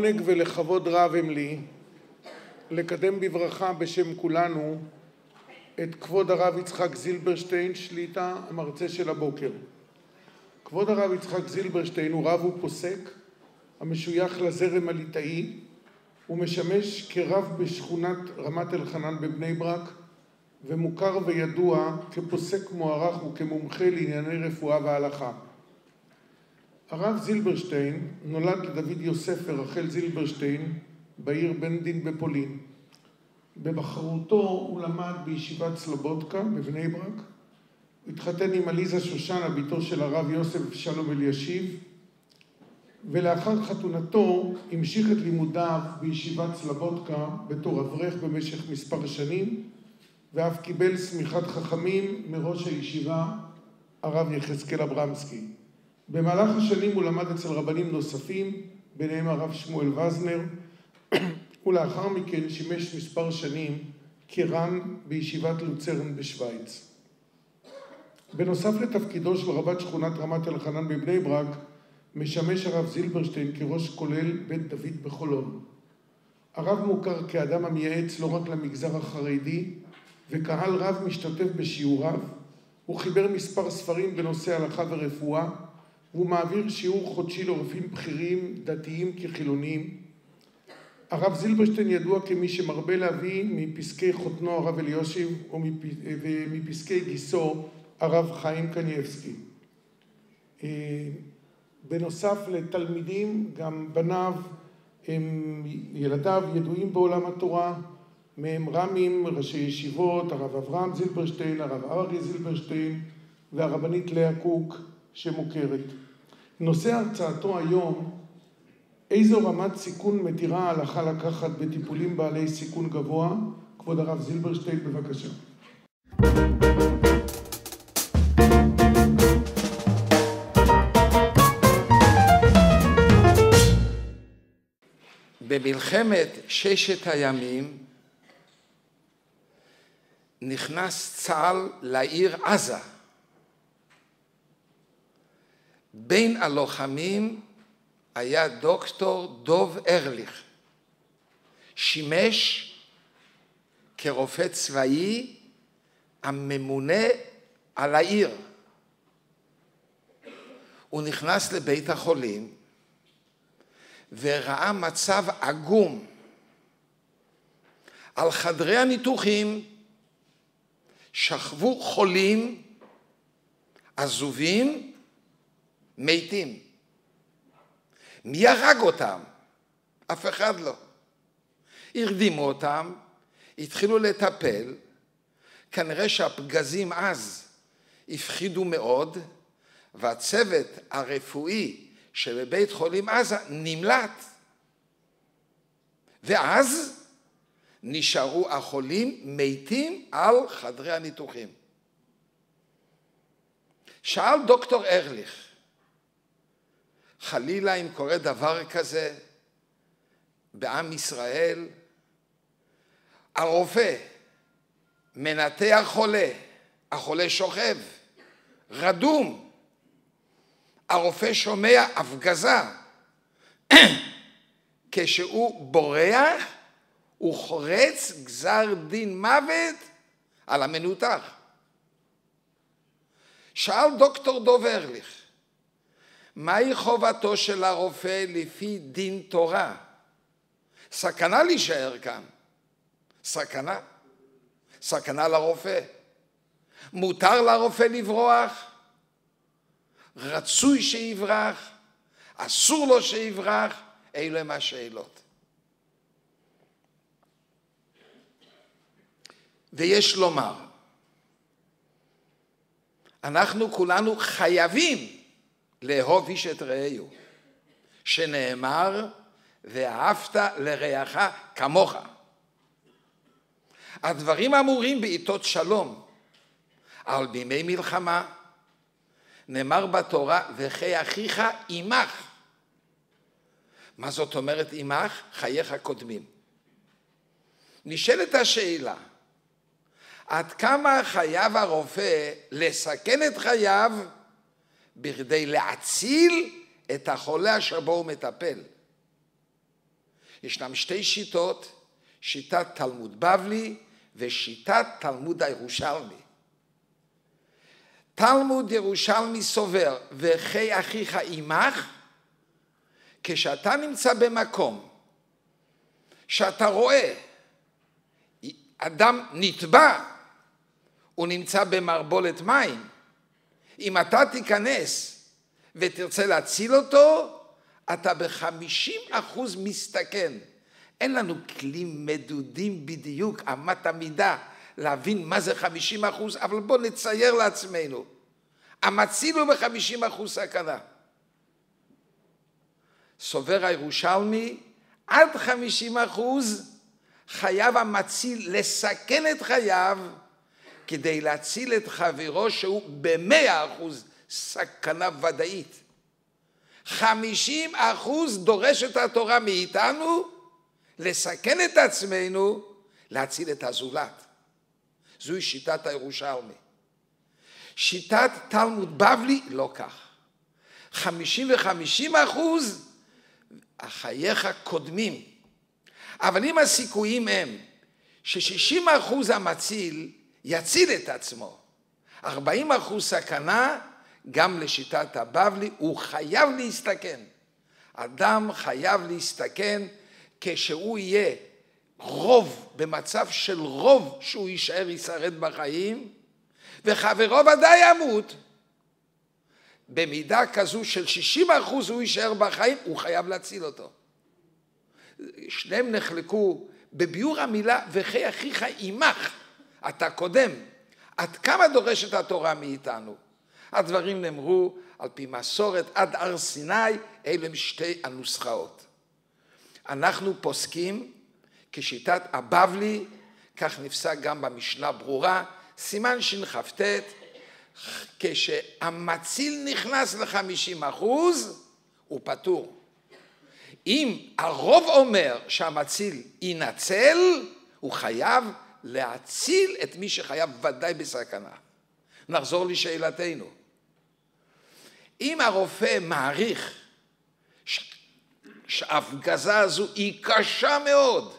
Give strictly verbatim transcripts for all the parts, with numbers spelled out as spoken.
לעונג ולכבוד רב הם לי לקדם בברכה בשם כולנו את כבוד הרב יצחק זילברשטיין, שליטה המרצה של הבוקר. כבוד הרב יצחק זילברשטיין הוא רב ופוסק המשוייך לזרם הליטאי, הוא משמש כרב בשכונת רמת אלחנן בבני ברק, ומוכר וידוע כפוסק מוערך וכמומחה לענייני רפואה והלכה. הרב זילברשטיין נולד לדוד יוסף ורחל זילברשטיין בעיר בנדין בפולין. בבחרותו הוא למד בישיבת סלובודקה בבני ברק, הוא התחתן עם עליזה שושנה, ביתו של הרב יוסף שלום אלישיב, ולאחר חתונתו המשיך את לימודיו בישיבת סלובודקה בתור אברך במשך מספר שנים, ואף קיבל סמיכת חכמים מראש הישיבה הרב יחזקאל אברמסקי. במהלך השנים הוא למד אצל רבנים נוספים, ביניהם הרב שמואל וזנר, ולאחר מכן שימש מספר שנים כר"ן בישיבת לוצרן בשוויץ. בנוסף לתפקידו של רבת שכונת רמת אלחנן בבני ברק, משמש הרב זילברשטיין כראש כולל בית דוד בחולון. הרב מוכר כאדם המייעץ לא רק למגזר החרדי, וקהל רב משתתף בשיעוריו. הוא חיבר מספר ספרים בנושא הלכה ורפואה, והוא מעביר שיעור חודשי לרופאים בכירים, דתיים כחילונים. הרב זילברשטיין ידוע כמי שמרבה להביא מפסקי חותנו הרב אלישיב ומפסקי גיסו הרב חיים קניבסקי. בנוסף לתלמידים, גם בניו, הם, ילדיו ידועים בעולם התורה, מהם רמים, ראשי ישיבות, הרב אברהם זילברשטיין, הרב אריה זילברשטיין והרבנית לאה קוק שמוכרת. נושא הרצאתו היום, איזו רמת סיכון מתירה ההלכה לקחת בטיפולים בעלי סיכון גבוה? כבוד הרב זילברשטיין, בבקשה. במלחמת ששת הימים נכנס צה"ל לעיר עזה. בין הלוחמים היה דוקטור דוב ארליך, שימש כרופא צבאי הממונה על העיר. הוא נכנס לבית החולים וראה מצב עגום. על חדרי הניתוחים שכבו חולים, עזובים, מתים. מי הרג אותם? אף אחד לא. הרדימו אותם, התחילו לטפל, כנראה שהפגזים אז הפחידו מאוד, והצוות הרפואי שבבית חולים עזה נמלט. ואז נשארו החולים מתים על חדרי הניתוחים. שאל דוקטור ארליך, חלילה אם קורה דבר כזה בעם ישראל, הרופא מנתח חולה, החולה שוכב, רדום, הרופא שומע הפגזה, כשהוא בורח, הוא חורץ גזר דין מוות על המנותח. שאל דוקטור דוב ארליך, מהי חובתו של הרופא לפי דין תורה? סכנה להישאר כאן. סכנה. סכנה לרופא. מותר לרופא לברוח? רצוי שיברח? אסור לו שיברח? אלה הם השאלות. ויש לומר, אנחנו כולנו חייבים לאהוב איש את רעהו, שנאמר, ואהבת לרעך כמוך. הדברים אמורים בעיתות שלום, אבל בימי מלחמה נאמר בתורה, וכי אחיך עמך. מה זאת אומרת עמך? חייך קודמים. נשאלת השאלה, עד כמה חייב הרופא לסכן את חייו בכדי להציל את החולה שבו הוא מטפל? ישנם שתי שיטות, שיטת תלמוד בבלי ושיטת תלמוד הירושלמי. תלמוד ירושלמי סובר, וחי אחיך עמך, כשאתה נמצא במקום, שאתה רואה, אדם נטבע, הוא נמצא במרבולת מים, אם אתה תיכנס ותרצה להציל אותו, אתה בחמישים אחוז מסתכן. אין לנו כלים מדודים בדיוק, אמת המידה, להבין מה זה חמישים אחוז, אבל בוא נצייר לעצמנו. המציל הוא בחמישים אחוז סכנה. סובר הירושלמי, עד חמישים אחוז חייב המציל לסכן את חייו, כדי להציל את חברו שהוא במאה אחוז סכנה ודאית. חמישים אחוז דורשת התורה מאיתנו לסכן את עצמנו, להציל את הזולת. זוהי שיטת הירושלמי. שיטת תלמוד בבלי לא כך. חמישים וחמישים אחוז החייך קודמים. אבל אם הסיכויים הם ש-שישים אחוז המציל יציל את עצמו, ארבעים אחוז סכנה, גם לשיטת הבבלי הוא חייב להסתכן. אדם חייב להסתכן כשהוא יהיה רוב, במצב של רוב שהוא יישאר ישרד בחיים, וחברו ודאי ימות. במידה כזו של שישים אחוז הוא יישאר בחיים, הוא חייב להציל אותו. שניהם נחלקו בביור המילה, וחי אחיך עמך, אתה קודם. עד כמה דורשת התורה מאיתנו? הדברים נאמרו על פי מסורת עד הר סיני, אלה הם שתי הנוסחאות. אנחנו פוסקים כשיטת הבבלי, כך נפסק גם במשנה ברורה, סימן שכ"ט, כשהמציל נכנס ל-חמישים אחוז, הוא פטור. אם הרוב אומר שהמציל ינצל, הוא חייב להציל את מי שחייב ודאי בסכנה. נחזור לשאלתנו. אם הרופא מעריך שההפגזה הזו היא קשה מאוד,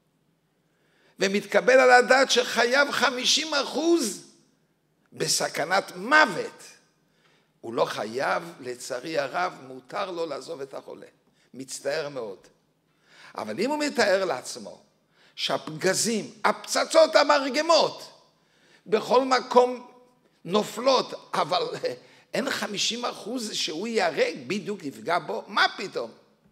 ומתקבל על הדעת שחייב חמישים אחוז בסכנת מוות, הוא לא חייב, לצערי הרב, מותר לו לעזוב את החולה. מצטער מאוד. אבל אם הוא מתאר לעצמו שהפגזים, הפצצות המרגמות, בכל מקום נופלות, אבל אין חמישים אחוז שהוא יהרג, בדיוק יפגע בו, מה פתאום?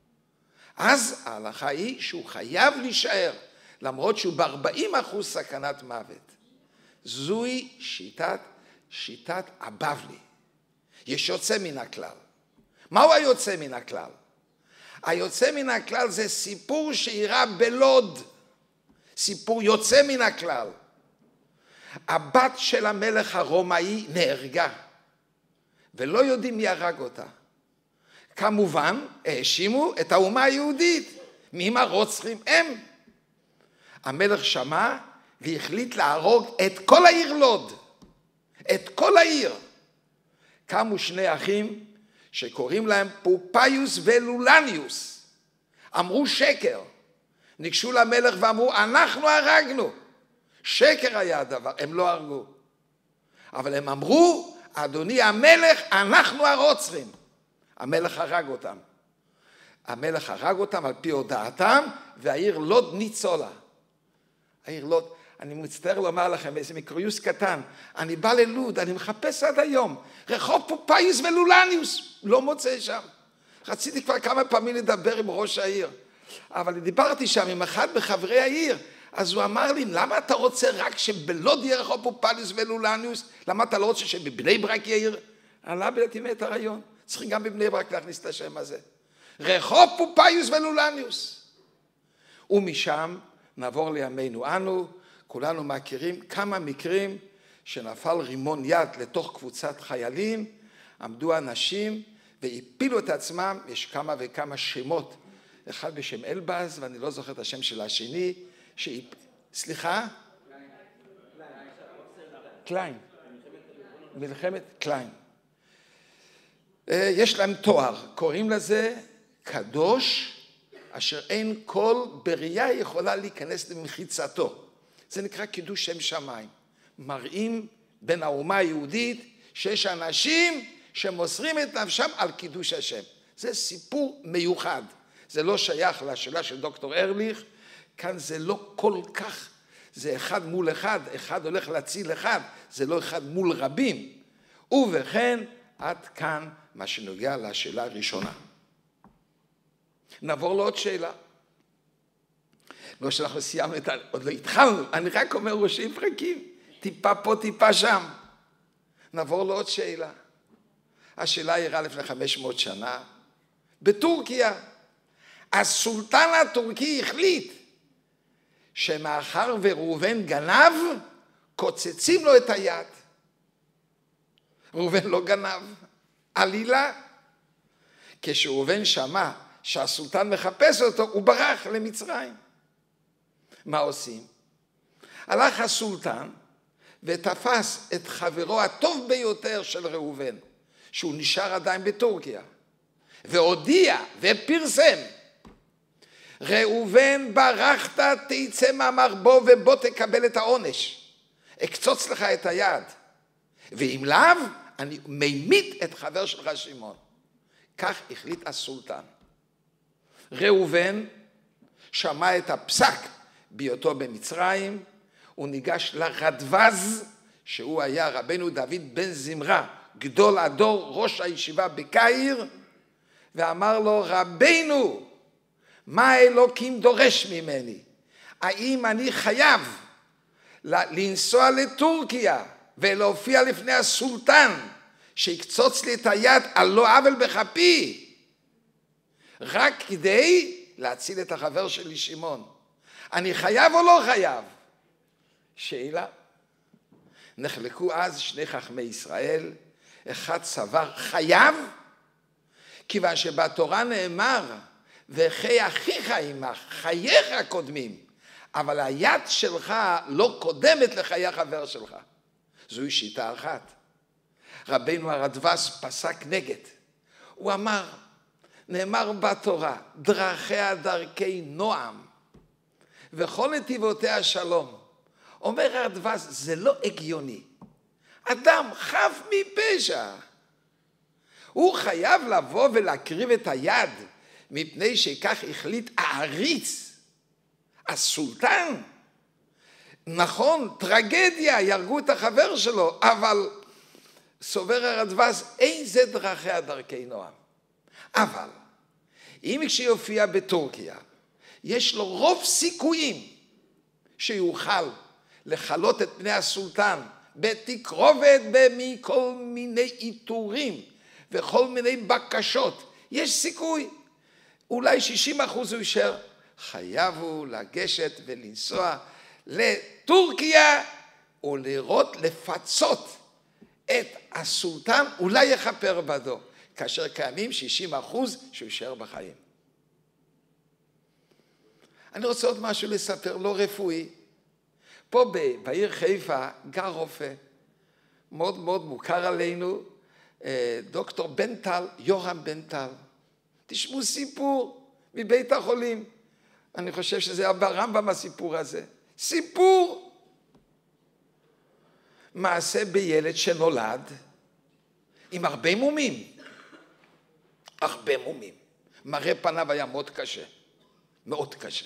אז ההלכה היא שהוא חייב להישאר, למרות שהוא ב-ארבעים אחוז סכנת מוות. זוהי שיטת, שיטת הבבלי. יש יוצא מן הכלל. מהו היוצא מן הכלל? היוצא מן הכלל זה סיפור שאירע בלוד. סיפור יוצא מן הכלל. הבת של המלך הרומאי נהרגה, ולא יודעים מי הרג אותה. כמובן, האשימו את האומה היהודית. מי הם הרוצחים? הם. המלך שמע והחליט להרוג את כל העיר לוד. את כל העיר. קמו שני אחים שקוראים להם פופיוס ולולניוס. אמרו שקר. ניגשו למלך ואמרו, אנחנו הרגנו. שקר היה הדבר, הם לא הרגו. אבל הם אמרו, אדוני המלך, אנחנו הרוצחים. המלך הרג אותם. המלך הרג אותם על פי הודעתם, והעיר לוד ניצולה. העיר לוד, אני מצטער לומר לכם, איזה מקריוס קטן, אני בא ללוד, אני מחפש עד היום, רחוב פופיוס ולולניוס, לא מוצא שם. רציתי כבר כמה פעמים לדבר עם ראש העיר, אבל דיברתי שם עם אחד בחברי העיר, אז הוא אמר לי, למה אתה רוצה רק שבלוד יהיה רחוב פופיוס ולולניוס? למה אתה לא רוצה שבבני ברק יהיה עיר? עלה בלתי את הרעיון, צריכים גם בבני ברק להכניס את השם הזה. רחוב פופיוס ולולניוס. ומשם נעבור לימינו אנו, כולנו מכירים כמה מקרים שנפל רימון יד לתוך קבוצת חיילים, עמדו אנשים והפילו את עצמם, יש כמה וכמה שמות, אחד בשם אלבז ואני לא זוכר את השם של השני, שהיא, סליחה? קליין. מלחמת קליין. יש להם תואר, קוראים לזה קדוש אשר אין כל בריאה יכולה להיכנס למחיצתו. זה נקרא קידוש שם שמיים. מראים בין האומה היהודית שיש אנשים שמוסרים את נפשם על קידוש השם. זה סיפור מיוחד. זה לא שייך לשאלה של דוקטור ארליך, כאן זה לא כל כך, זה אחד מול אחד, אחד הולך להציל אחד, זה לא אחד מול רבים. ובכן, עד כאן מה שנוגע לשאלה הראשונה. נעבור לעוד שאלה. לא שאנחנו סיימנו את ה... עוד לא התחלנו, אני רק אומר ראשי פרקים, טיפה פה, טיפה שם. נעבור לעוד שאלה. השאלה אירעה לפני חמש מאות שנה, בטורקיה. הסולטן הטורקי החליט שמאחר וראובן גנב, קוצצים לו את היד. ראובן לא גנב, עלילה. כשראובן שמע שהסולטן מחפש אותו, הוא ברח למצרים. מה עושים? הלך הסולטן ותפס את חברו הטוב ביותר של ראובן, שהוא נשאר עדיין בטורקיה, והודיע ופרסם, ראובן ברחת, תצא מהמרבו ובוא תקבל את העונש. אקצוץ לך את היד. ואם לאו, אני מימית את חבר שלך שמעון. כך החליט הסולטן. ראובן שמע את הפסק בהיותו במצרים, הוא ניגש לרדב"ז, שהוא היה רבנו דוד בן זמרה, גדול הדור, ראש הישיבה בקהיר, ואמר לו, רבנו, מה האלוקים דורש ממני? האם אני חייב לנסוע לטורקיה ולהופיע לפני הסולטן שיקצוץ לי את היד על לא עוול בכפי, רק כדי להציל את החבר שלי שמעון? אני חייב או לא חייב? שאלה. נחלקו אז שני חכמי ישראל, אחד סבר חייב, כיוון שבתורה נאמר, וחי אחיך עמך, חייך קודמים, אבל היד שלך לא קודמת לחיי החבר שלך. זוהי שיטה אחת. רבינו הרדב"ז פסק נגד. הוא אמר, נאמר בתורה, דרכיה דרכי נועם, וכל נתיבותיה שלום. אומר הרדב"ז, זה לא הגיוני. אדם חף מפשע. הוא חייב לבוא ולהקריב את היד, מפני שכך החליט העריץ, הסולטן. נכון, טרגדיה, ירגו את החבר שלו, אבל סובר הרדב"ז, אין זה דרכיה דרכי נועם. אבל, אם כשיופיע בטורקיה, יש לו רוב סיכויים שיוכל לחלות את פני הסולטן בתקרובת מכל מיני איתורים וכל מיני בקשות. יש סיכוי. אולי שישים אחוז הוא יישאר. חייב הוא לגשת ולנסוע לטורקיה ולראות, לפצות את הסולטן, אולי יחפר בדו, כאשר קיימים שישים אחוז שהוא יישאר בחיים. אני רוצה עוד משהו לספר, לא רפואי. פה בעיר חיפה גר רופא, מאוד מאוד מוכר עלינו, דוקטור בנטל, יורם בנטל. תשמעו סיפור מבית החולים. אני חושב שזה היה ברמב"ם הסיפור הזה. סיפור. מעשה בילד שנולד עם הרבה מומים. הרבה מומים. מראה פניו היה מאוד קשה. מאוד קשה.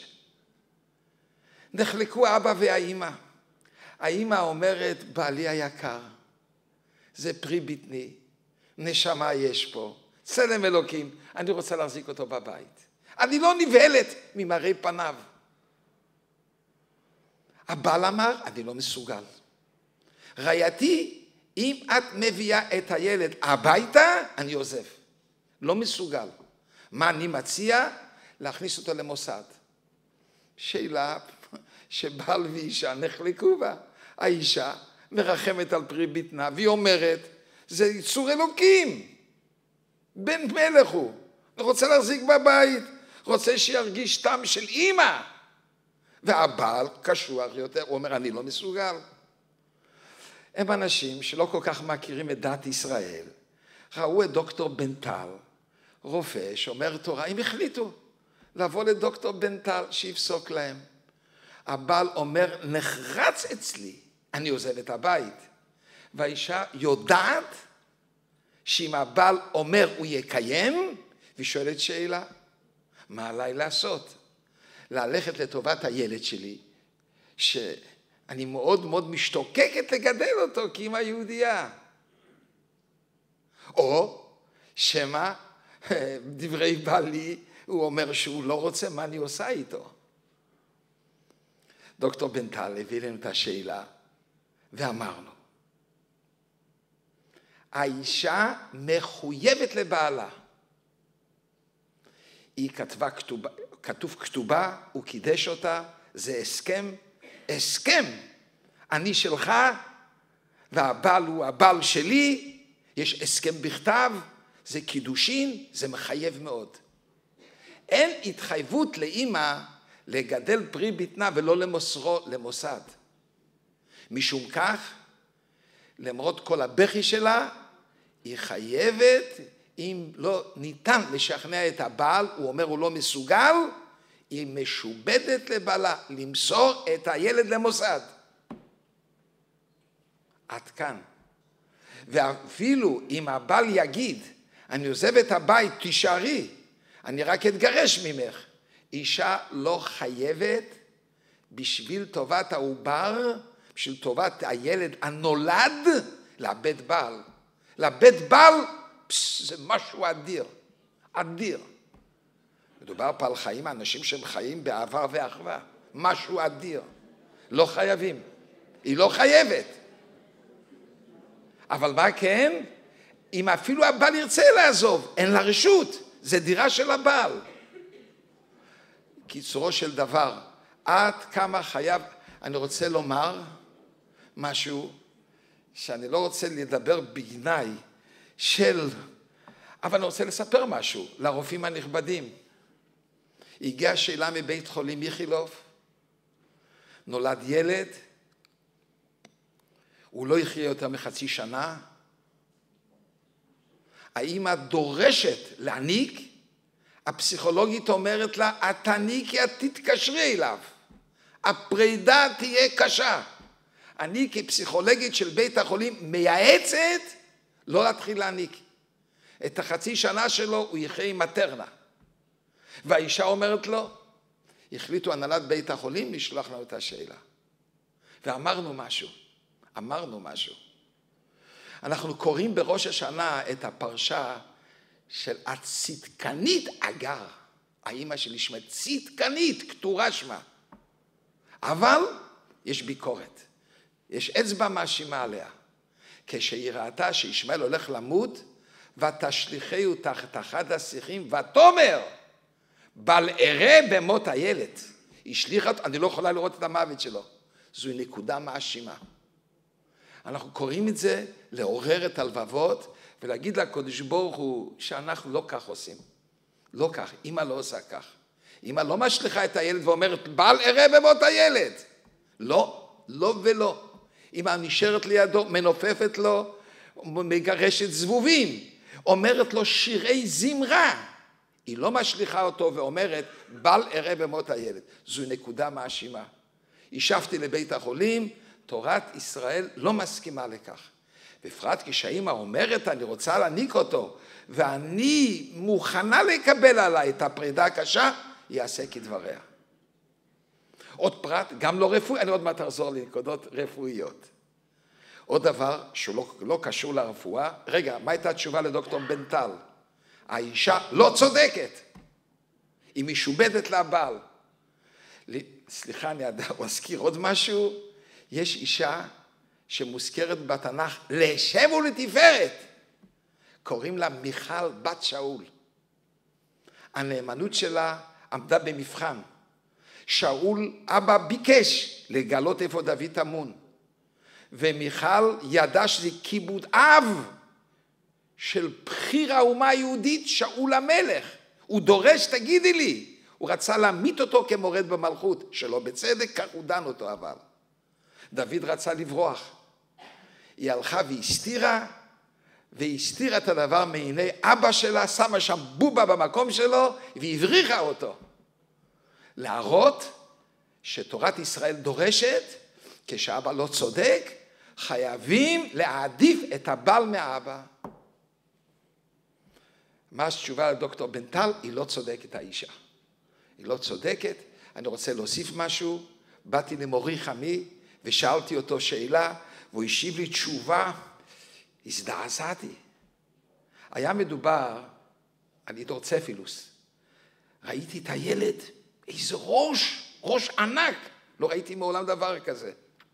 נחלקו האבא והאימא. האימא אומרת, בעלי היקר, זה פרי בטני, נשמה יש פה, צלם אלוקים, אני רוצה להחזיק אותו בבית. אני לא נבהלת ממראה פניו. הבעל אמר, אני לא מסוגל. רעייתי, אם את מביאה את הילד הביתה, אני עוזב. לא מסוגל. מה אני מציע? להכניס אותו למוסד. שאלה שבעל ואישה נחלקו בה. האישה מרחמת על פרי בטנה, והיא אומרת, זה יצור אלוקים. בן מלך הוא. הוא רוצה להחזיק בבית. רוצה שירגיש טעם של אימא. והבעל קשוח יותר, הוא אומר, אני לא מסוגל. הם אנשים שלא כל כך מכירים את דת ישראל. ראו את דוקטור בנטל, רופא שאומר תורה, הם החליטו. לבוא לדוקטור בנטל שיפסוק להם. הבעל אומר, נחרץ אצלי, אני עוזב את הבית. והאישה יודעת שאם הבעל אומר הוא יקיים, והיא שואלת שאלה, מה עליי לעשות? ללכת לטובת הילד שלי, שאני מאוד מאוד משתוקקת לגדל אותו כאמא יהודייה. או שמה, דברי בעלי, הוא אומר שהוא לא רוצה, מה אני עושה איתו? דוקטור בנטל הביא לנו את השאלה, ואמרנו, האישה מחויבת לבעלה. היא כתבה כתובה, כתוב כתובה, הוא קידש אותה, זה הסכם, הסכם. אני שלך, והבעל הוא הבעל שלי, יש הסכם בכתב, זה קידושין, זה מחייב מאוד. אין התחייבות לאמא לגדל פרי בטנה ולא למוסרו למוסד. משום כך, למרות כל הבכי שלה, היא חייבת, אם לא ניתן לשכנע את הבעל, הוא אומר הוא לא מסוגל, היא משובדת לבעלה, למסור את הילד למוסד. עד כאן. ואפילו אם הבעל יגיד, אני עוזב את הבית, תישארי, אני רק אתגרש ממך. אישה לא חייבת בשביל טובת העובר, בשביל טובת הילד הנולד, לאבד בעל. לאבד בעל, פס, זה משהו אדיר, אדיר. מדובר פה על חיים, אנשים שהם חיים בעבר ואחווה. משהו אדיר. לא חייבים. היא לא חייבת. אבל מה כן? אם אפילו הבעל ירצה לעזוב, אין לה רשות. זה דירה של הבעל. קיצורו של דבר, עד כמה חייב, אני רוצה לומר משהו שאני לא רוצה לדבר בגנאי של, אבל אני רוצה לספר משהו לרופאים הנכבדים. הגיעה שאלה מבית חולים איכילוב, נולד ילד, הוא לא יחיה יותר מחצי שנה, האמא דורשת להניק, הפסיכולוגית אומרת לה, את תניקי, את תתקשרי אליו, הפרידה תהיה קשה. אני כפסיכולוגית של בית החולים מייעצת לא להתחיל להניק. את החצי שנה שלו הוא יחיה עם מטרנה. והאישה אומרת לו, החליטו הנהלת בית החולים לשלוח לנו את השאלה. ואמרנו משהו, אמרנו משהו. אנחנו קוראים בראש השנה את הפרשה של הצדקנית אגר. האמא שלי שמה צדקנית, כתורה שמה. אבל יש ביקורת. יש אצבע מאשימה עליה. כשהיא ראתה שישמעאל הולך למות, ותשליכהו תחת אחד השיחים, ותאמר, בל אראה במות הילד. היא שליחה, אני לא יכולה לראות את המוות שלו. זו נקודה מאשימה. אנחנו קוראים את זה לעורר את הלבבות, ולהגיד לקדוש ברוך הוא שאנחנו לא כך עושים. לא כך, אמא לא עושה כך. אמא לא משליחה את הילד ואומרת, בל אראה במות הילד. לא, לא ולא. אמא נשארת לידו, מנופפת לו, מגרשת זבובים, אומרת לו שירי זמרה. היא לא משליחה אותו ואומרת, בל אראה במות הילד. זו נקודה מאשימה. ישבתי לבית החולים, תורת ישראל לא מסכימה לכך. בפרט כשהאמא אומרת, אני רוצה להניק אותו, ואני מוכנה לקבל עליי את הפרידה הקשה, יעשה כדבריה. עוד פרט, גם לא רפואי, אני עוד מעט אחזור לנקודות רפואיות. עוד דבר שהוא לא, לא קשור לרפואה, רגע, מה הייתה התשובה לדוקטור בנטל? האישה לא צודקת, היא משובדת לבעל. סליחה, אני אזכיר עוד משהו, יש אישה שמוזכרת בתנ"ך לשם ולתפארת, קוראים לה מיכל בת שאול. הנאמנות שלה עמדה במבחן. שאול אבא ביקש לגלות איפה דוד טמון, ומיכל ידע שזה כיבוד אב של בחיר האומה היהודית, שאול המלך. הוא דורש, תגידי לי, הוא רצה להמית אותו כמורד במלכות, שלא בצדק, כך הוא דן אותו אבל. דוד רצה לברוח. היא הלכה והסתירה, והסתירה את הדבר מעיני אבא שלה, שמה שם בובה במקום שלו, והבריחה אותו. להראות שתורת ישראל דורשת, כשאבא לא צודק, חייבים להעדיף את הבעל מהאבא. מה התשובה לדוקטור בנטל? היא לא צודקת האישה. היא לא צודקת. אני רוצה להוסיף משהו. באתי למורי חמי ושאלתי אותו שאלה, והוא השיב לי תשובה, הזדעזעתי. היה מדובר על הידרוצפילוס. ראיתי את הילד, איזה ראש, ראש ענק. לא ראיתי מעולם דבר כזה.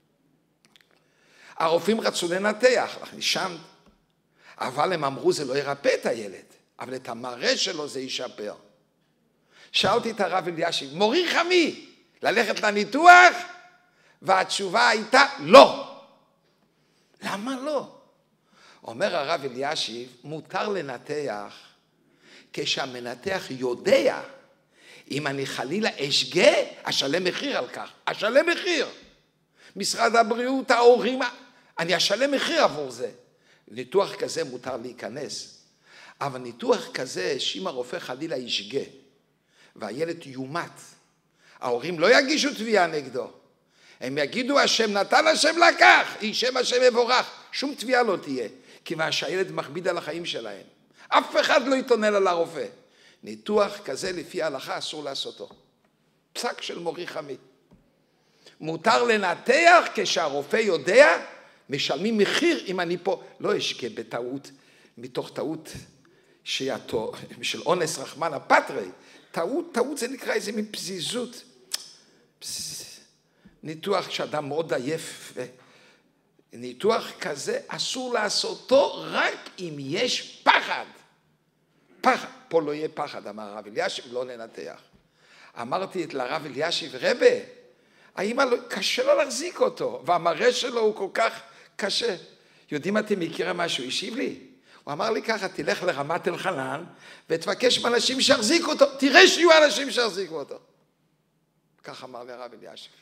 הרופאים רצו לנתח, נשמת, אבל הם אמרו זה לא ירפא את הילד, אבל את המראה שלו זה ישפר. שאלתי את הרב אלישיב, מורי חמי, ללכת לניתוח? והתשובה הייתה לא. למה לא? אומר הרב אלישיב, מותר לנתח כשהמנתח יודע, אם אני חלילה אשגה, אשלם מחיר על כך, אשלם מחיר. משרד הבריאות, ההורים, אני אשלם מחיר עבור זה. ניתוח כזה מותר להיכנס, אבל ניתוח כזה, שאם הרופא חלילה ישגה, והילד יומת, ההורים לא יגישו תביעה נגדו, הם יגידו השם נתן, השם לקח, שם השם יבורך, שום תביעה לא תהיה, כיוון שהילד מכביד על החיים שלהם. אף אחד לא יתונן על הרופא. ניתוח כזה לפי ההלכה אסור לעשותו. פסק של מורי חמי. מותר לנתח כשהרופא יודע, משלמים מחיר אם אני פה, לא אשגה בטעות, מתוך טעות שיעתו, של אונס רחמנא פטרי, טעות, טעות זה נקרא איזה מין פזיזות. פז... ניתוח כשאדם מאוד עייף, ניתוח כזה אסור לעשותו רק אם יש פחד. פחד, פה לא יהיה פחד, אמר הרב אלישיב, לא לנתח. אמרתי לרב אלישיב, רבה, האמא לא, קשה לו להחזיק אותו, והמראה שלו הוא כל כך קשה. יודעים אתם מכירים משהו? השיב לי. הוא אמר לי ככה, תלך לרמת אלחנן, ותבקש מאנשים שיחזיקו אותו, תראה שיהיו אנשים שיחזיקו אותו. כך אמר לי הרב אלישיב.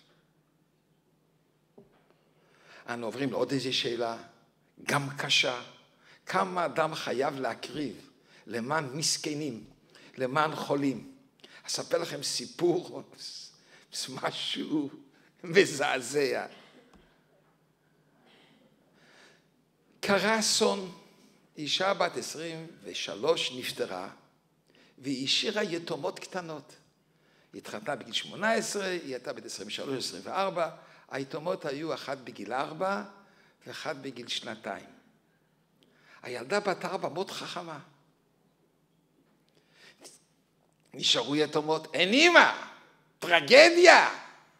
אנו עוברים לעוד איזו שאלה, גם קשה, כמה אדם חייב להקריב למען מסכנים, למען חולים. אספר לכם סיפור, משהו מזעזע. קרה אסון, אישה בת עשרים ושלוש נפטרה, והיא השאירה יתומות קטנות. היא התחתנה בגיל שמונה עשרה, היא הייתה בת עשרים ושלוש עשרים וארבע, היתומות היו אחת בגיל ארבע ואחת בגיל שנתיים. הילדה בת ארבע מאוד חכמה. נשארו יתומות, אין אמא, טרגדיה.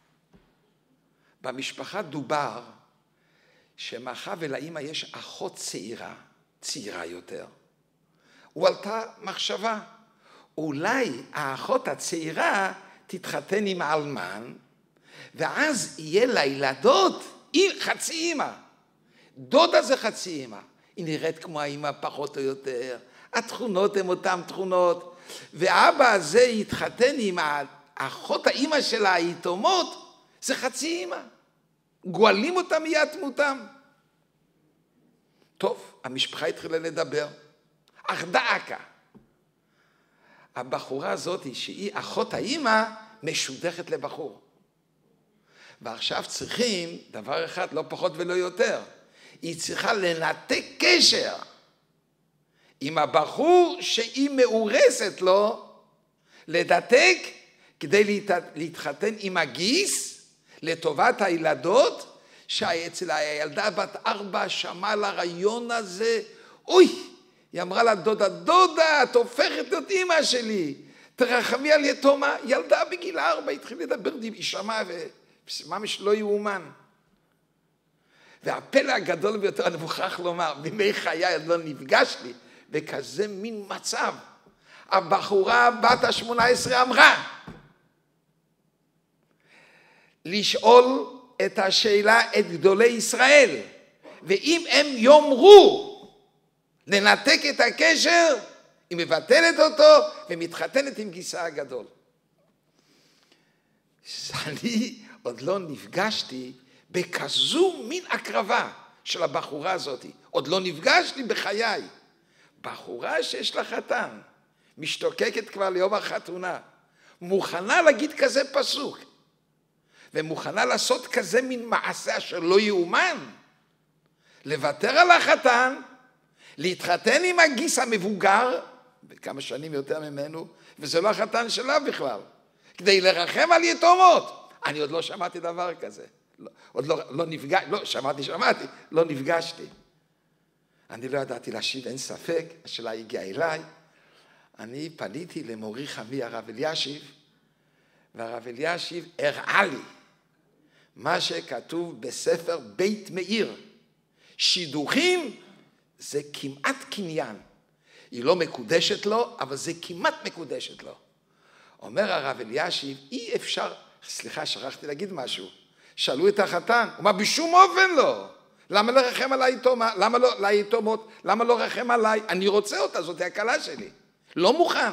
במשפחה דובר שמאחר ולאמא יש אחות צעירה, צעירה יותר. הוא עלתה מחשבה, אולי האחות הצעירה תתחתן עם האלמן, ואז יהיה לילדות חצי אמא. דודה זה חצי אמא. היא נראית כמו האמא פחות או יותר. התכונות הן אותן תכונות. ואבא הזה יתחתן עם האחות האמא של היתומות, זה חצי אמא. גואלים אותם מיד תמותם. טוב, המשפחה התחילה לדבר. אך דאקה. הבחורה הזאת שהיא אחות האמא משודכת לבחור. ועכשיו צריכים דבר אחד, לא פחות ולא יותר. היא צריכה לנתק קשר עם הבחור שהיא מאורסת לו, לדתק כדי להתחתן עם הגיס לטובת הילדות, שאצל הילדה בת ארבע שמעה על הרעיון הזה, אוי, היא אמרה לה דודה, דודה, את הופכת את אמא שלי, תרחמי על יתומה. ילדה בגיל ארבע התחיל לדבר, היא שמעה וממש לא יאומן. והפלא הגדול ביותר, אני מוכרח לומר, בימי חיי עוד לא נפגש לי, וכזה מין מצב. הבחורה בת השמונה עשרה אמרה, לשאול את השאלה את גדולי ישראל, ואם הם יאמרו לנתק את הקשר, היא מבטלת אותו ומתחתנת עם גיסה הגדול. אני עוד לא נפגשתי בכזו מין הקרבה של הבחורה הזאת. עוד לא נפגשתי בחיי. בחורה שיש לה חתן, משתוקקת כבר ליום החתונה, מוכנה להגיד כזה פסוק, ומוכנה לעשות כזה מין מעשה שלא יאומן, לוותר על החתן, להתחתן עם הגיס המבוגר, בכמה שנים יותר ממנו, וזה לא החתן שלה בכלל, כדי לרחם על יתומות. אני עוד לא שמעתי דבר כזה. לא, עוד לא, לא נפגש, לא, שמעתי, שמעתי, לא נפגשתי. אני לא ידעתי להשיב, אין ספק, השאלה הגיעה אליי. אני פניתי למורי חמי הרב אלישיב, והרב אלישיב הראה לי מה שכתוב בספר בית מאיר. שידוכים זה כמעט קניין. היא לא מקודשת לו, אבל זה כמעט מקודשת לו. אומר הרב אלישיב, אי אפשר, סליחה, שכחתי להגיד משהו. שאלו את החתן, הוא אמר, בשום אופן לא. למה לרחם על היתומה? למה לא, ליתומות? למה לא רחם עליי? אני רוצה אותה, זאת הכלה שלי. לא מוכן.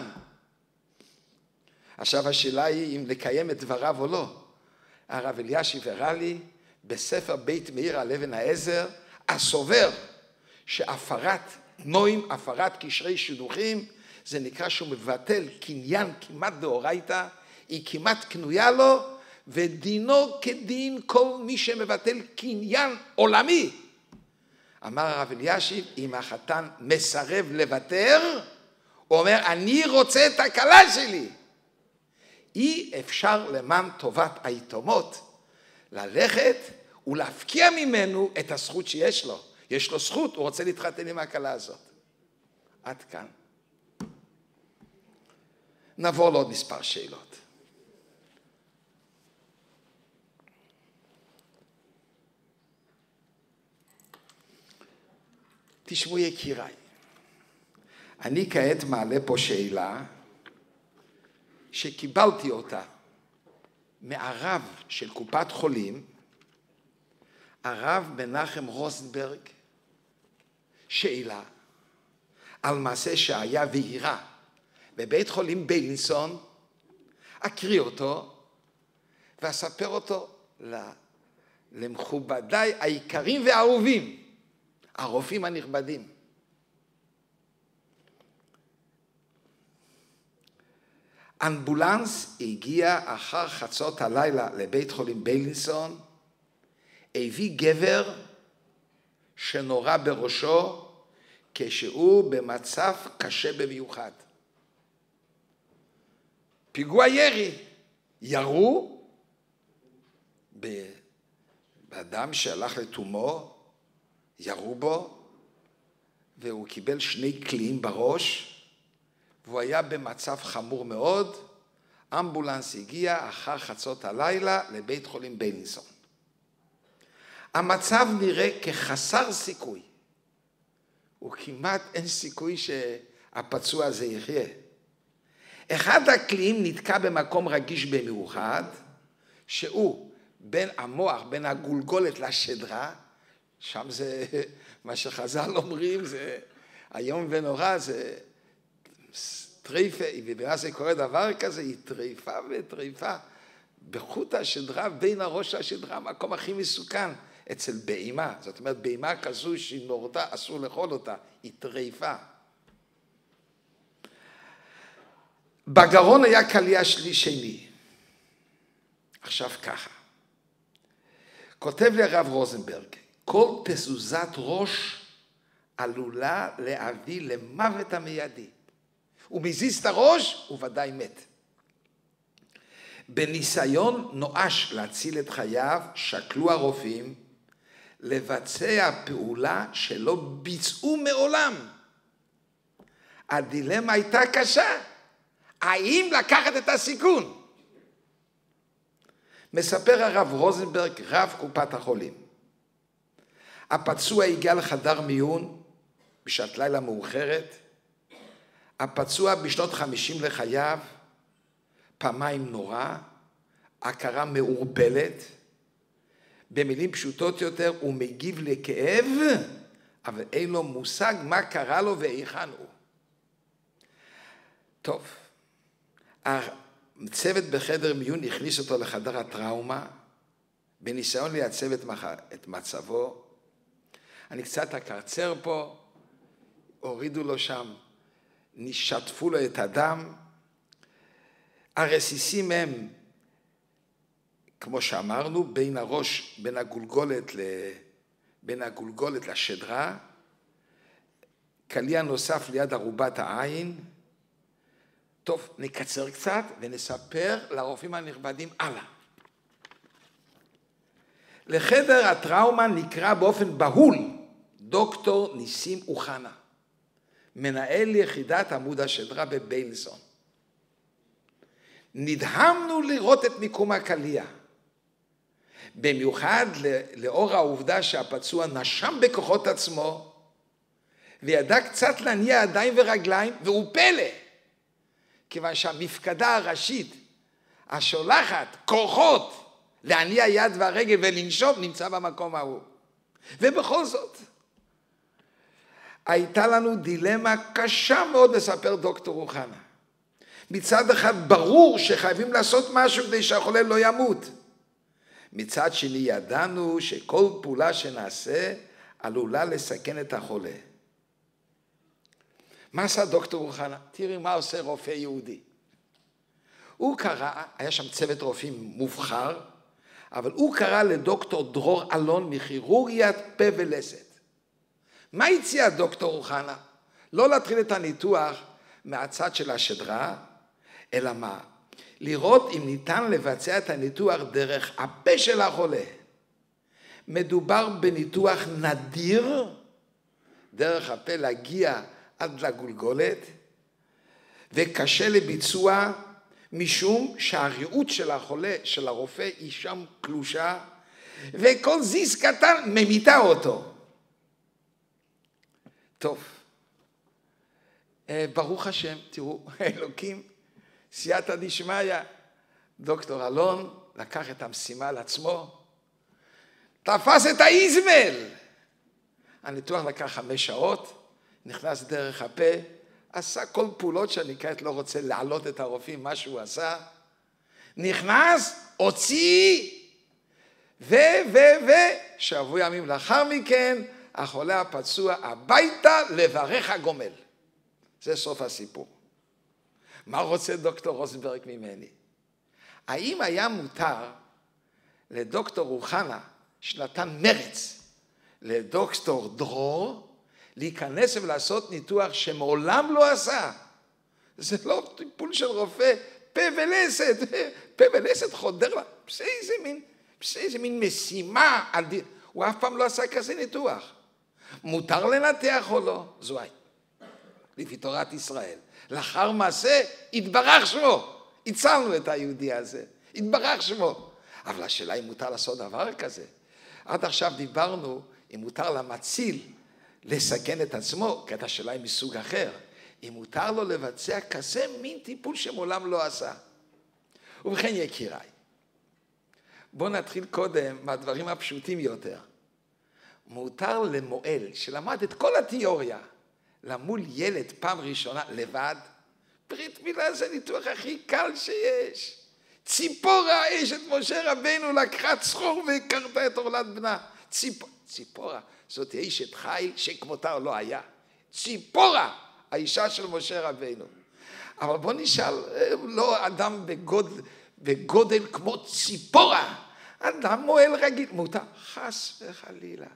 עכשיו השאלה היא אם לקיים את דבריו או לא. הרב אלישיב הראה לי בספר בית מאיר על אבן העזר, הסובר שהפרת תנועים, הפרת קשרי שידוכים, זה נקרא שהוא מבטל קניין כמעט דאורייתא, היא כמעט קנויה לו, ודינו כדין כל מי שמבטל קניין עולמי. אמר הרב אלישיב, אם החתן מסרב לוותר, הוא אומר, אני רוצה את הכלה שלי. אי אפשר למען טובת היתומות ללכת ולהפקיע ממנו את הזכות שיש לו. יש לו זכות, הוא רוצה להתחתן עם הכלה הזאת. עד כאן. נעבור לעוד מספר שאלות. תשמעו יקיריי, אני כעת מעלה פה שאלה שקיבלתי אותה מהרב של קופת חולים, הרב מנחם רוזנברג, שאלה על מעשה שהיה ואירע בבית חולים בילינסון, אקריא אותו ואספר אותו למכובדיי היקרים והאהובים, הרופאים הנכבדים. אמבולנס הגיע אחר חצות הלילה לבית חולים בילינסון, הביא גבר שנורא בראשו כשהוא במצב קשה במיוחד. פיגוע ירי, ירו באדם שהלך לתומו, ירו בו, והוא קיבל שני קליעים בראש, והוא היה במצב חמור מאוד. אמבולנס הגיע אחר חצות הלילה לבית חולים בילינסון. המצב נראה כחסר סיכוי. וכמעט אין סיכוי שהפצוע הזה יחיה. אחד הקליעים נתקע במקום רגיש במיוחד, שהוא בין המוח, בין הגולגולת לשדרה, שם זה מה שחז"ל אומרים, זה היום ונורא, זה טריפה, ובמה זה קורה דבר כזה, היא טריפה וטריפה בחוט השדרה, בין הראש לשדרה, המקום הכי מסוכן אצל בהימה. זאת אומרת, בהימה כזו שהיא נורתה, אסור לאכול אותה, היא טריפה. בגרון היה קליע שלי שני. עכשיו ככה. כותב לי הרב רוזנברג, כל תזוזת ראש עלולה להביא למוות המיידי. הוא מזיז את הראש, הוא ודאי מת. בניסיון נואש להציל את חייו, שקלו הרופאים לבצע פעולה שלא ביצעו מעולם. הדילמה הייתה קשה. האם לקחת את הסיכון? מספר הרב רוזנברג, רב קופת החולים. הפצוע הגיע לחדר מיון בשעת לילה מאוחרת. הפצוע בשנות חמישים לחייו, פעמיים נורא, הכרה מעורפלת. במילים פשוטות יותר, הוא מגיב לכאב, אבל אין לו מושג מה קרה לו והיכן הוא. טוב, הצוות בחדר מיון הכניס אותו לחדר הטראומה, בניסיון לייצב את מצבו. אני קצת אקצר פה, הורידו לו שם, נשטפו לו את הדם, הרסיסים הם, כמו שאמרנו, בין הראש, בין הגולגולת, ל... בין הגולגולת לשדרה, קליע נוסף ליד ערובת העין. טוב, נקצר קצת ונספר לרופאים הנכבדים הלאה. לחדר הטראומה נקרא באופן בהול דוקטור ניסים אוחנה, מנהל יחידת עמוד השדרה בביילינסון. נדהמנו לראות את מיקום הקליע, במיוחד לאור העובדה שהפצוע נשם בכוחות עצמו, וידע קצת להניע ידיים ורגליים, והוא פלא, כיוון שהמפקדה הראשית השולחת כוחות להניע יד והרגל ולנשום נמצא במקום ההוא. ובכל זאת, הייתה לנו דילמה קשה מאוד לספר דוקטור אוחנה. מצד אחד ברור שחייבים לעשות משהו כדי שהחולה לא ימות. מצד שני ידענו שכל פעולה שנעשה עלולה לסכן את החולה. מה עשה דוקטור אוחנה? תראי מה עושה רופא יהודי. הוא קרא, היה שם צוות רופאים מובחר, אבל הוא קרא לדוקטור דרור אלון מכירורגיית פה ולסת. מה הציע דוקטור אוחנה? לא להתחיל את הניתוח מהצד של השדרה, אלא מה? לראות אם ניתן לבצע את הניתוח דרך הפה של החולה. מדובר בניתוח נדיר, דרך הפה להגיע עד לגולגולת, וקשה לביצוע משום שהריאות של החולה, של הרופא, היא שם קלושה, וכל זיז קטן ממיתה אותו. טוב, ברוך השם, תראו, אלוקים, סייעתא דשמיא, דוקטור אלון לקח את המשימה על עצמו, תפס את האיזמל. הניתוח לקח חמש שעות, נכנס דרך הפה, עשה כל פעולות שאני כעת לא רוצה להעלות את הרופאים, מה שהוא עשה. נכנס, הוציא, ו, ו, ו, שבוע ימים לאחר מכן, החולה הפצוע הביתה לברך הגומל. זה סוף הסיפור. מה רוצה דוקטור רוזנברג ממני? האם היה מותר לדוקטור אוחנה, שנתן מרץ, לדוקטור דרור, להיכנס ולעשות ניתוח שמעולם לא עשה? זה לא טיפול של רופא, פה ולסת, פה ולסת חודר לה, איזה מין, איזה מין משימה, הוא אף פעם לא עשה כזה ניתוח. מותר לנתח או לא? זוהי, לפי תורת ישראל. לאחר מעשה, התברך שמו. הצלנו את היהודי הזה. התברך שמו. אבל השאלה היא מותר לעשות דבר כזה. עד עכשיו דיברנו אם מותר למציל לסכן את עצמו, כי את השאלה היא מסוג אחר. אם מותר לו לבצע כזה מין טיפול שמעולם לא עשה. ובכן יקיריי, בואו נתחיל קודם מהדברים הפשוטים יותר. מותר למועל שלמד את כל התיאוריה, למול ילד פעם ראשונה לבד, ברית מילה זה ניתוח הכי קל שיש. ציפורה, אשת משה רבנו, לקחה צחור והכרתה את עורלת בנה. ציפ... ציפורה, זאת אשת חיל שכמותה לא היה. ציפורה, האישה של משה רבנו. אבל בוא נשאל, לא אדם בגודל, בגודל כמו ציפורה, אדם מועל רגיל, מותר, חס וחלילה.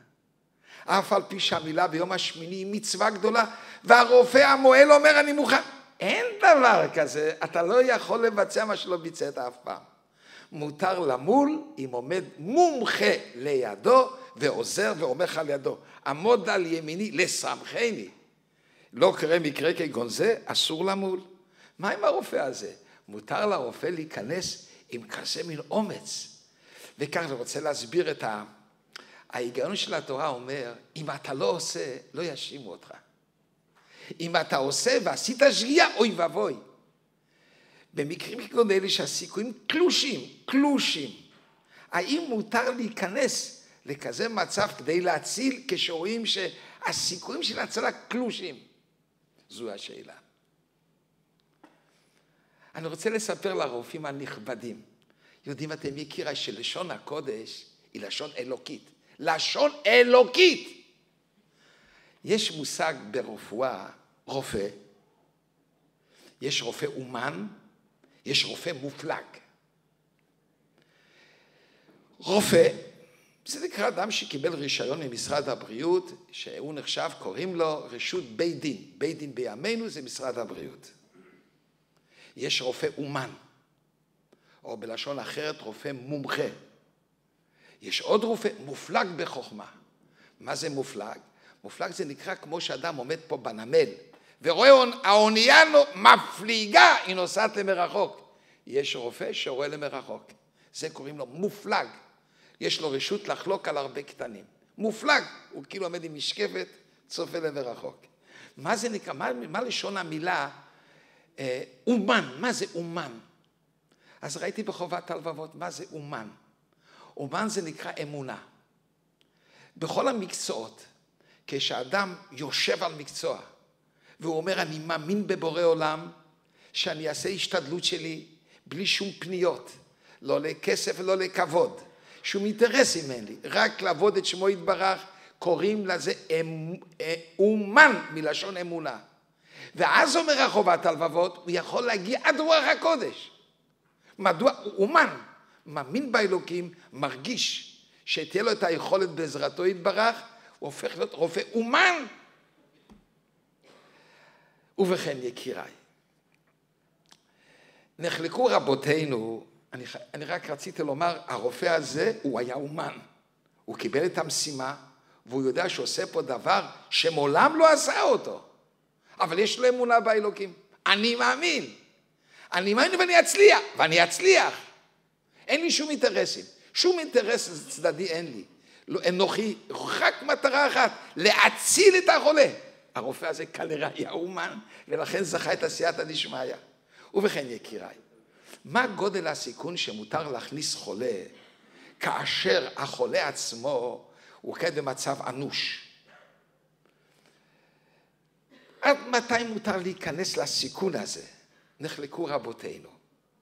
אף על פי שהמילה ביום השמיני היא מצווה גדולה, והרופא המועל אומר אני מוכן. אין דבר כזה, אתה לא יכול לבצע מה שלא ביצעת אף פעם. מותר למול אם עומד מומחה לידו ועוזר ואומר לך לידו, עמוד על ימיני לסמכני. לא קרה מקרה כגון זה, אסור למול. מה עם הרופא הזה? מותר לרופא להיכנס עם כזה מין אומץ. וכך אני רוצה להסביר את ה... ההיגיון של התורה אומר, אם אתה לא עושה, לא ישימו אותך. אם אתה עושה ועשית שגיאה, אוי ואבוי. במקרים כגון אלה שהסיכויים קלושים, קלושים. האם מותר להיכנס לכזה מצב כדי להציל כשרואים שהסיכויים של הצלה קלושים? זו השאלה. אני רוצה לספר לרופאים הנכבדים. יודעים אתם מכירה שלשון הקודש היא לשון אלוקית. לשון אלוקית. יש מושג ברפואה, רופא. יש רופא אומן, יש רופא מופלג. רופא, זה נקרא אדם שקיבל רישיון ממשרד הבריאות, שהוא נחשב, קוראים לו רשות בית דין. בית דין בימינו זה משרד הבריאות. יש רופא אומן, או בלשון אחרת רופא מומחה. יש עוד רופא מופלג בחוכמה. מה זה מופלג? מופלג זה נקרא כמו שאדם עומד פה בנמל, ורואה האונייה מפליגה, היא נוסעת למרחוק. יש רופא שרואה למרחוק. זה קוראים לו מופלג. יש לו רשות לחלוק על הרבה קטנים. מופלג, הוא כאילו עומד עם משקפת, צופה למרחוק. מה זה נקרא? מה, מה לשון המילה? אה, אומן, מה זה אומן? אז ראיתי בחובת הלבבות, מה זה אומן? אומן זה נקרא אמונה. בכל המקצועות, כשאדם יושב על מקצוע, והוא אומר, אני מאמין בבורא עולם, שאני אעשה השתדלות שלי, בלי שום פניות, לא לכסף ולא לכבוד, שום אינטרס ממני, רק לעבוד את שמו יתברך, קוראים לזה אומן מלשון אמונה. ואז אומר החובת הלבבות, הוא יכול להגיע עד רוח הקודש. מדוע? הוא אומן, מאמין באלוקים, מרגיש שתהיה לו את היכולת בעזרתו יתברך, הוא הופך להיות רופא אומן. ובכן יקיריי, נחלקו רבותינו, אני, אני רק רציתי לומר, הרופא הזה הוא היה אומן. הוא קיבל את המשימה, והוא יודע שעושה פה דבר שמעולם לא עשה אותו. אבל יש לו אמונה באלוקים. אני מאמין. אני מאמין ואני אצליח, ואני אצליח. אין לי שום אינטרסים. שום אינטרס צדדי אין לי. לא, אנוכי, רק מטרה אחת, להציל את החולה. הרופא הזה כנראה היה אומן, ולכן זכה את עשייתא דשמיא. ובכן יקיריי, מה גודל הסיכון שמותר להכניס חולה, כאשר החולה עצמו הוא כעת במצב אנוש? עד מתי מותר להיכנס לסיכון הזה? נחלקו רבותינו.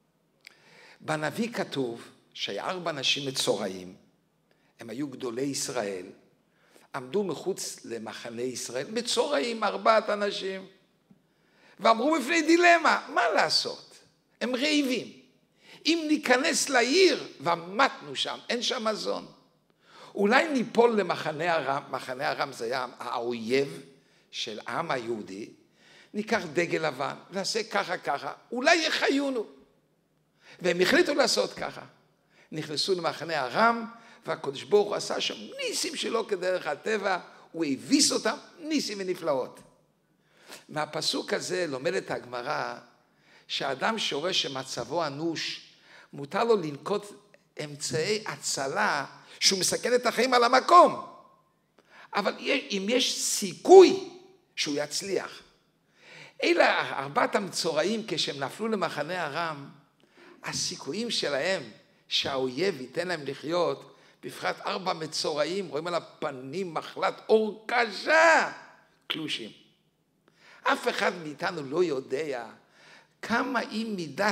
בנביא כתוב שהיה ארבע אנשים מצורעים, הם היו גדולי ישראל, עמדו מחוץ למחנה ישראל, מצורעים ארבעת אנשים, ואמרו בפני דילמה, מה לעשות? הם רעיבים. אם ניכנס לעיר, ועמדנו שם, אין שם מזון. אולי ניפול למחנה ארם, מחנה ארם זה היה האויב של העם היהודי, ניקח דגל לבן, נעשה ככה ככה, אולי יחיונו. והם החליטו לעשות ככה. נכנסו למחנה ארם, והקדוש ברוך הוא עשה שם ניסים שלא כדרך הטבע, הוא הביס אותם ניסים ונפלאות. מהפסוק הזה לומדת הגמרא, שהאדם שרואה שמצבו אנוש, מותר לו לנקוט אמצעי הצלה, שהוא מסכן את החיים על המקום. אבל אם יש סיכוי שהוא יצליח, אלה ארבעת המצורעים כשהם נפלו למחנה ארם, הסיכויים שלהם שהאויב ייתן להם לחיות, בפרט ארבע מצורעים, רואים על הפנים מחלת אור קשה, קלושים. אף אחד מאיתנו לא יודע כמה היא מידת,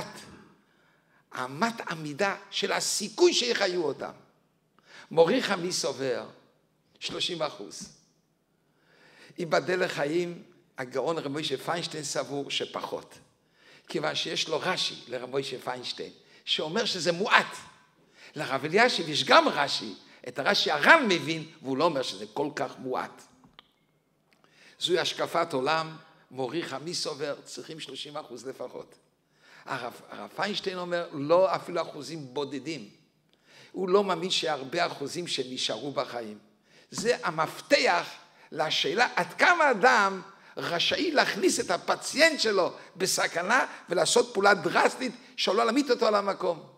אמת המידה של הסיכוי שיחיו אותם. מורי חמי סובר, שלושים אחוז. ייבדל לחיים, הגאון רב מוישה פיינשטיין סבור שפחות. כיוון שיש לו רש"י לרב מוישה פיינשטיין, שאומר שזה מועט. לרב אלישיב יש גם רש"י, את הרש"י הר"ן מבין, והוא לא אומר שזה כל כך מועט. זוהי השקפת עולם, מורי חמי סובר, צריכים שלושים אחוז לפחות. הרב, הרב פיינשטיין אומר, לא אפילו אחוזים בודדים. הוא לא מאמין שהרבה אחוזים שנשארו בחיים. זה המפתח לשאלה עד כמה אדם רשאי להכניס את הפציינט שלו בסכנה ולעשות פעולה דרסטית שלא להמית אותו על המקום.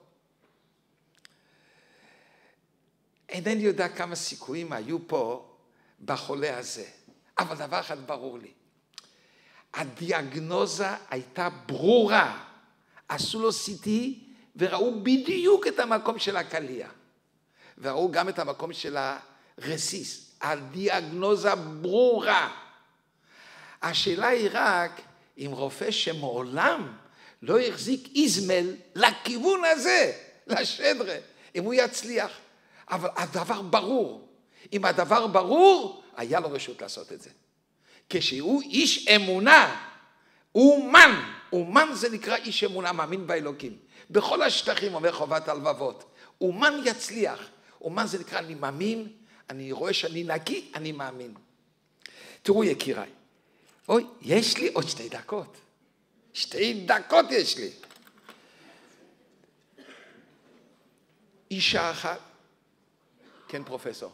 אינני יודע כמה סיכויים היו פה בחולה הזה, אבל דבר אחד ברור לי. הדיאגנוזה הייתה ברורה. עשו לו סי טי וראו בדיוק את המקום של הקלייה. וראו גם את המקום של הרסיס. הדיאגנוזה ברורה. השאלה היא רק אם רופא שמעולם לא יחזיק איזמל לכיוון הזה, לשדרה, אם הוא יצליח. אבל הדבר ברור. אם הדבר ברור, היה לו רשות לעשות את זה. כשהוא איש אמונה, הוא מן. אומן זה נקרא איש אמונה, מאמין באלוקים. בכל השטחים אומר חובת הלבבות. אומן יצליח. אומן זה נקרא, אני מאמין, אני רואה שאני נקי, אני מאמין. תראו יקיריי, אוי, יש לי עוד שתי דקות. שתי דקות יש לי. אישה אחת. כן, פרופסור.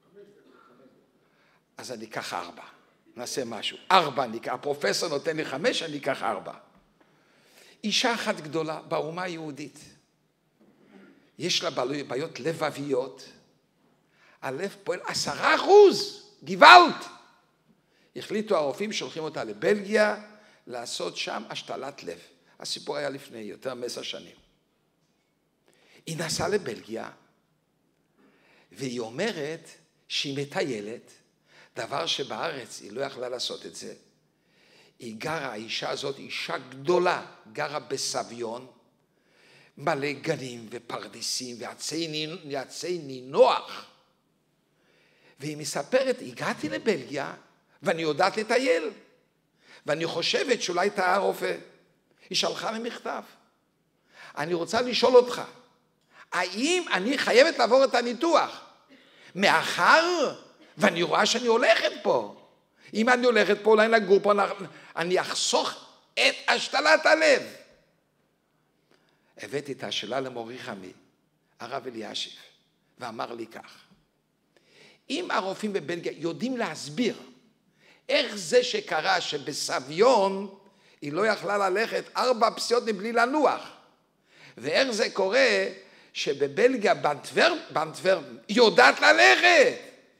אז אני אקח ארבע. נעשה משהו. ארבע, אני אקח. הפרופסור נותן לי חמש, אני אקח ארבע. אישה אחת גדולה באומה היהודית. יש לה בעיות לבביות. הלב פועל עשרה אחוז. גוואלד. החליטו הרופאים שולחים אותה לבלגיה, לעשות שם השתלת לב. הסיפור היה לפני יותר מעשר שנים. היא נסעה לבלגיה, והיא אומרת שהיא מטיילת, דבר שבארץ היא לא יכלה לעשות את זה. היא גרה, האישה הזאת, אישה גדולה, גרה בסביון, מלא גנים ופרדיסים ועצי נינוח. והיא מספרת, הגעתי לבלגיה, ואני יודעת לטייל, ואני חושבת שאולי טעה הרופא. היא שלחה לי מכתב. אני רוצה לשאול אותך, האם אני חייבת לעבור את הניתוח? מאחר ואני רואה שאני הולכת פה. אם אני הולכת פה, אולי לגור פה, אני אחסוך את השתלת הלב. הבאתי את השאלה למורי חמי, הרב אלישיב, ואמר לי כך, אם הרופאים בבלגיה יודעים להסביר איך זה שקרה שבסביון היא לא יכלה ללכת ארבע פסיעות מבלי לנוח, ואיך זה קורה שבבלגיה, באנטוורפ, באנטוורפ, יודעת ללכת.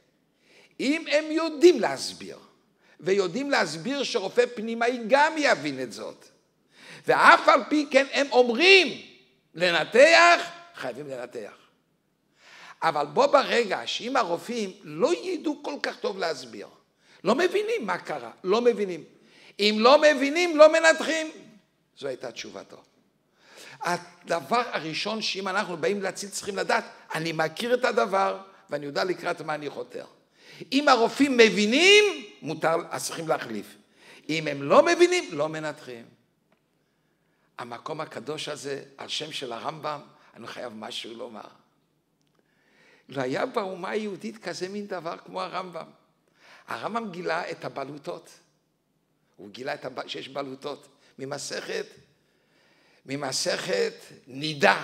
אם הם יודעים להסביר, ויודעים להסביר שרופא פנימאי גם יבין את זאת, ואף על פי כן הם אומרים, לנתח, חייבים לנתח. אבל בוא ברגע שאם הרופאים לא ידעו כל כך טוב להסביר, לא מבינים מה קרה, לא מבינים. אם לא מבינים, לא מנתחים. זו הייתה תשובתו. הדבר הראשון שאם אנחנו באים להציל צריכים לדעת, אני מכיר את הדבר ואני יודע לקראת מה אני חותר. אם הרופאים מבינים, מותר, אז צריכים להחליף. אם הם לא מבינים, לא מנתחים. המקום הקדוש הזה, על שם של הרמב"ם, אני חייב משהו לומר. לא היה באומה היהודית כזה מין דבר כמו הרמב"ם. הרמב"ם גילה את הבלוטות. הוא גילה את הב... שיש בלוטות. ממסכת, ממסכת נידה.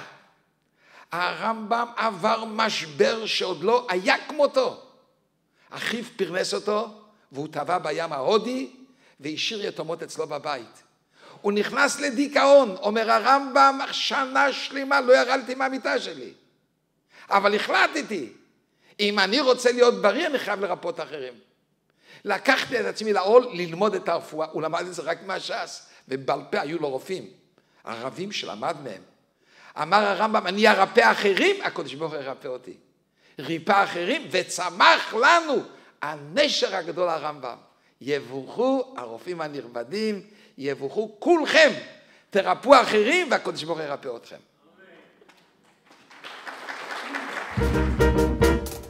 הרמב"ם עבר משבר שעוד לא היה כמותו. אחיו פרנס אותו, והוא טבע בים ההודי, והשאיר יתומות אצלו בבית. הוא נכנס לדיכאון, אומר הרמב"ם, שנה שלמה לא ירדתי מהמיטה שלי. אבל החלטתי, אם אני רוצה להיות בריא, אני חייב לרפות אחרים. לקחתי את עצמי לעול ללמוד את הרפואה, הוא למד את זה רק מהש"ס, ובעל פה היו לו רופאים, ערבים שלמד מהם. אמר הרמב"ם, אני ארפא אחרים, הקדוש ברוך הוא ירפא אותי. ריפא אחרים, וצמח לנו הנשר הגדול הרמב"ם. יבורכו הרופאים הנרבדים, יבורכו כולכם, תרפאו אחרים, והקדוש ברוך הוא ירפא אתכם.